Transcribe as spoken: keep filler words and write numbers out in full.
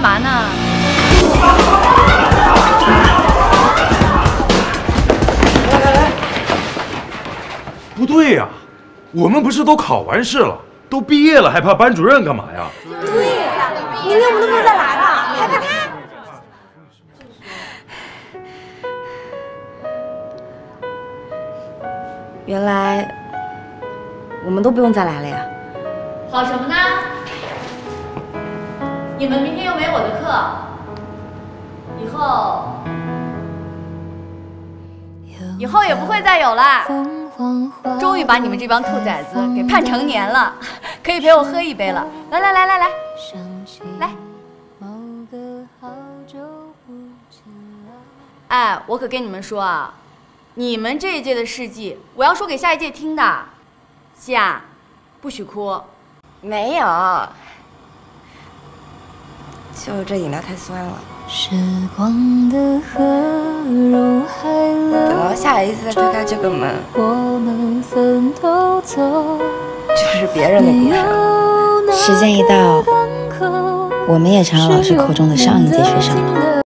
嘛呢？ 来来来，不对呀、啊，我们不是都考完试了，都毕业了，还怕班主任干嘛呀？ 对呀，明天我们都不用再来了，还怕他？原来我们都不用再来了呀。 好什么呢？你们明天又没我的课，以后以后也不会再有啦。终于把你们这帮兔崽子给判成年了，可以陪我喝一杯了。来来来来来，来。哎，我可跟你们说啊，你们这一届的事迹，我要说给下一届听的。西亚，不许哭。 没有，就这饮料太酸了。时光的河入海了，等到下一次再推开这个门，我们分头走，就是别人的故事了。时间一到，我们也成了老师口中的上一届学生了。